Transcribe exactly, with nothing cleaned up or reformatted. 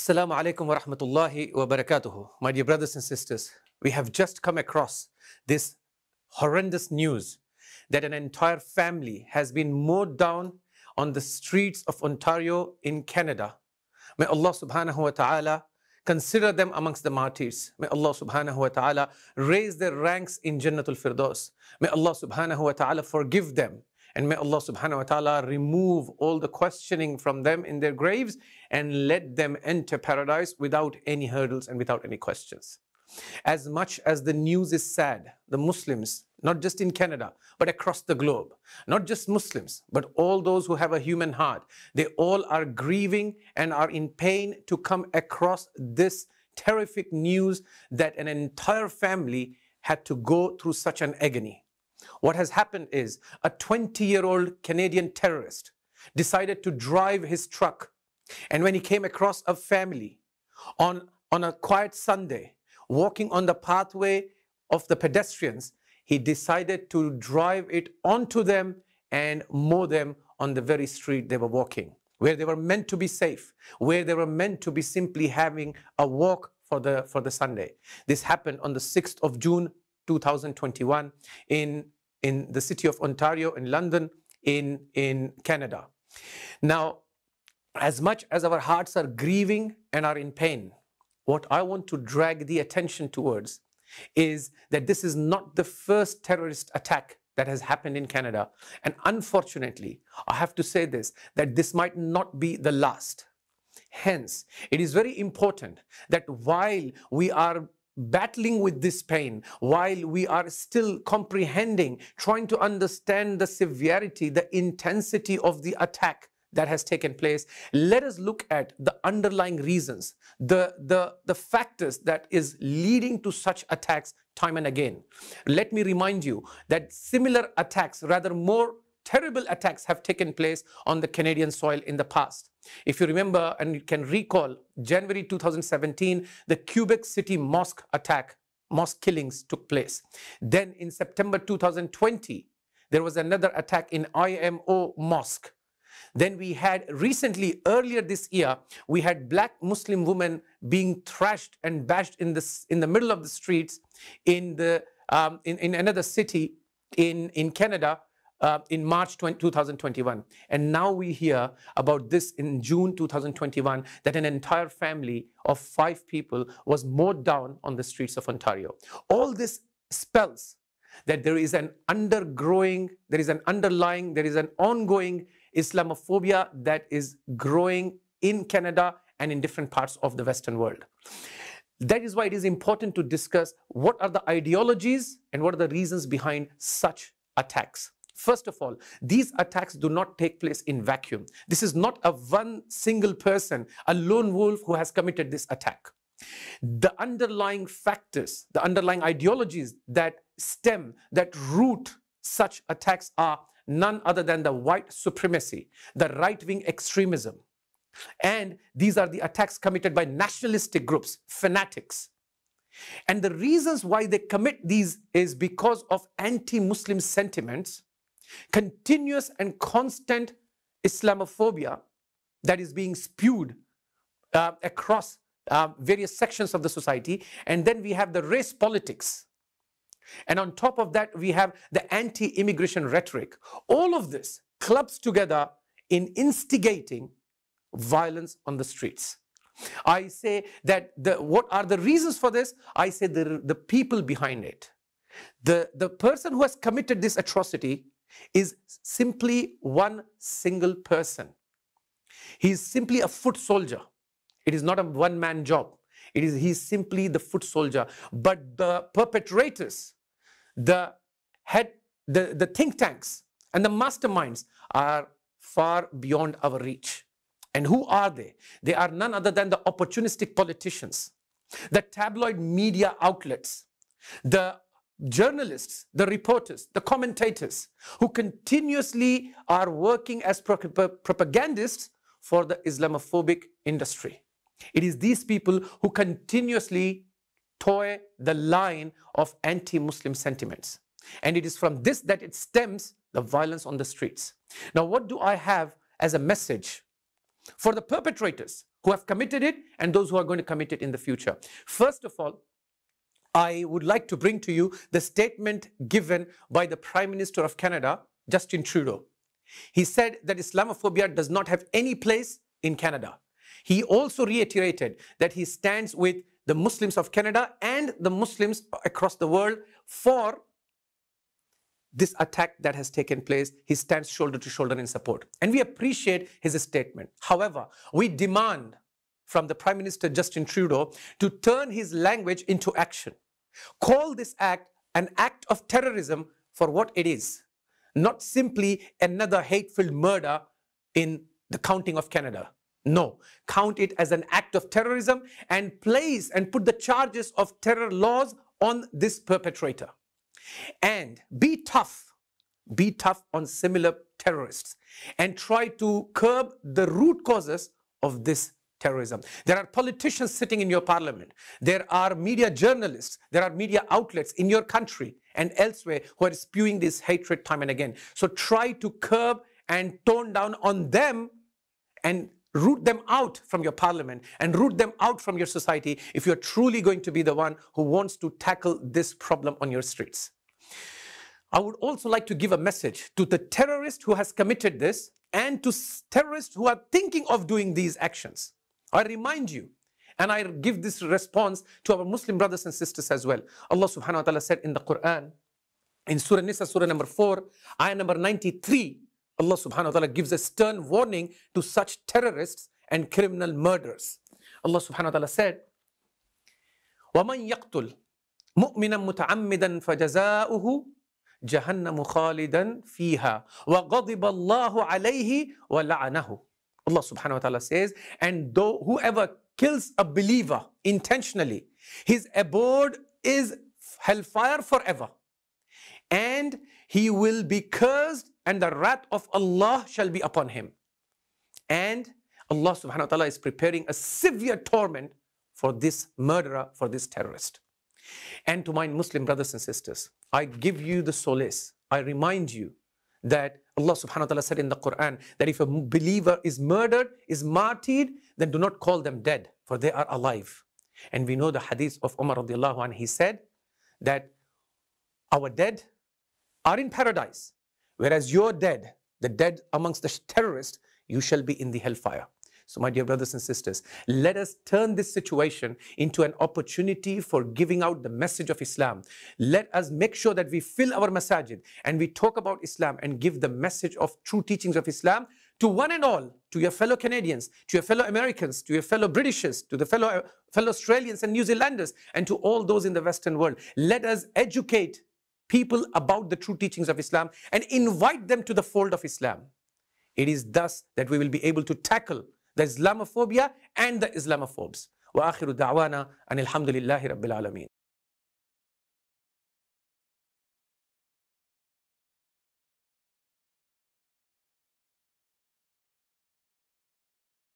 Assalamu alaikum wa rahmatullahi wa barakatuhu. My dear brothers and sisters, we have just come across this horrendous news that an entire family has been mowed down on the streets of Ontario in Canada. May Allah subhanahu wa ta'ala consider them amongst the martyrs. May Allah subhanahu wa ta'ala raise their ranks in Jannatul Firdaus. May Allah subhanahu wa ta'ala forgive them. And may Allah subhanahu wa ta'ala remove all the questioning from them in their graves and let them enter paradise without any hurdles and without any questions. As much as the news is sad, the Muslims, not just in Canada, but across the globe, not just Muslims, but all those who have a human heart, they all are grieving and are in pain to come across this terrific news that an entire family had to go through such an agony. What has happened is a twenty-year-old Canadian terrorist decided to drive his truck. And when he came across a family on, on a quiet Sunday, walking on the pathway of the pedestrians, he decided to drive it onto them and mow them on the very street they were walking, where they were meant to be safe, where they were meant to be simply having a walk for the, for the Sunday. This happened on the sixth of June, two thousand twenty-one in, in the city of Ontario, in London, in, in Canada. Now, as much as our hearts are grieving and are in pain, what I want to drag the attention towards is that this is not the first terrorist attack that has happened in Canada. And unfortunately, I have to say this, that this might not be the last. Hence, it is very important that while we are battling with this pain, while we are still comprehending, trying to understand the severity, the intensity of the attack that has taken place, let us look at the underlying reasons, the, the, the factors that is leading to such attacks time and again. Let me remind you that similar attacks, rather more terrible attacks, have taken place on the Canadian soil in the past. If you remember and you can recall, January two thousand seventeen, the Quebec City mosque attack, mosque killings took place. Then in September two thousand twenty, there was another attack in I M O mosque. Then we had recently, earlier this year, we had black Muslim women being thrashed and bashed in the, in the middle of the streets in, the, um, in, in another city in, in Canada uh, in March two thousand twenty-one. And now we hear about this in June two thousand twenty-one, that an entire family of five people was mowed down on the streets of Ontario. All this spells that there is an undergrowing, there is an underlying, there is an ongoing Islamophobia that is growing in Canada and in different parts of the Western world. That is why it is important to discuss what are the ideologies and what are the reasons behind such attacks. First of all, these attacks do not take place in vacuum. This is not a one single person, a lone wolf who has committed this attack. The underlying factors, the underlying ideologies that stem, that root such attacks are none other than the white supremacy, the right-wing extremism. And these are the attacks committed by nationalistic groups, fanatics. And the reasons why they commit these is because of anti-Muslim sentiments, continuous and constant Islamophobia that is being spewed uh, across uh, various sections of the society. And then we have the race politics. And on top of that, we have the anti-immigration rhetoric. All of this clubs together in instigating violence on the streets. I say that the, what are the reasons for this? I say the, the people behind it. The, the person who has committed this atrocity is simply one single person. He is simply a foot soldier. It is not a one-man job. It is, he is simply the foot soldier. But the perpetrators, the head, the, the think tanks and the masterminds are far beyond our reach. And who are they? They are none other than the opportunistic politicians, the tabloid media outlets, the journalists, the reporters, the commentators who continuously are working as pro pro propagandists for the Islamophobic industry. It is these people who continuously toy the line of anti-Muslim sentiments. And it is from this that it stems the violence on the streets. Now, what do I have as a message for the perpetrators, who have committed it and those who are going to commit it in the future. First of all, I would like to bring to you the statement given by the Prime Minister of Canada, Justin Trudeau. He said that Islamophobia does not have any place in Canada. He also reiterated that he stands with the Muslims of Canada and the Muslims across the world for this attack that has taken place. He stands shoulder to shoulder in support. And we appreciate his statement. However, we demand from the Prime Minister Justin Trudeau to turn his language into action. Call this act an act of terrorism for what it is, not simply another hate-filled murder in the counting of Canada. No, count it as an act of terrorism and place and put the charges of terror laws on this perpetrator. And be tough, be tough on similar terrorists and try to curb the root causes of this terrorism. There are politicians sitting in your parliament. There are media journalists. There are media outlets in your country and elsewhere who are spewing this hatred time and again. So try to curb and tone down on them and root them out from your parliament and root them out from your society if you're truly going to be the one who wants to tackle this problem on your streets. I would also like to give a message to the terrorist who has committed this and to terrorists who are thinking of doing these actions. I remind you, and I give this response to our Muslim brothers and sisters as well. Allah subhanahu wa ta'ala said in the Quran, in Surah Nisa, Surah number four, ayah number ninety-three, Allah subhanahu wa ta'ala gives a stern warning to such terrorists and criminal murderers. Allah subhanahu wa ta'ala said, وَمَنْ يَقْتُلْ مُؤْمِنًا مُتَعَمِّدًا فَجَزَاؤُهُ جَهَنَّمُ خَالِدًا فِيهَا وَغَضِبَ اللَّهُ عَلَيْهِ وَلَعَنَهُ. Allah subhanahu wa ta'ala says, and though whoever kills a believer intentionally, his abode is hellfire forever. And he will be cursed and the wrath of Allah shall be upon him. And Allah subhanahu wa ta'ala is preparing a severe torment for this murderer, for this terrorist. And to my Muslim brothers and sisters, I give you the solace. I remind you that Allah subhanahu wa ta'ala said in the Quran that if a believer is murdered, is martyred, then do not call them dead, for they are alive. And we know the hadith of Umar radiallahu anhu. He said that our dead are in paradise, whereas your dead, the dead amongst the terrorists, you shall be in the hellfire. So my dear brothers and sisters, let us turn this situation into an opportunity for giving out the message of Islam. Let us make sure that we fill our masajid and we talk about Islam and give the message of true teachings of Islam to one and all, to your fellow Canadians, to your fellow Americans, to your fellow Britishers, to the fellow, fellow Australians and New Zealanders, and to all those in the Western world. Let us educate people about the true teachings of Islam and invite them to the fold of Islam. It is thus that we will be able to tackle the Islamophobia and the Islamophobes. Wa akhiru da'wana anil hamdulillahi rabbil alameen.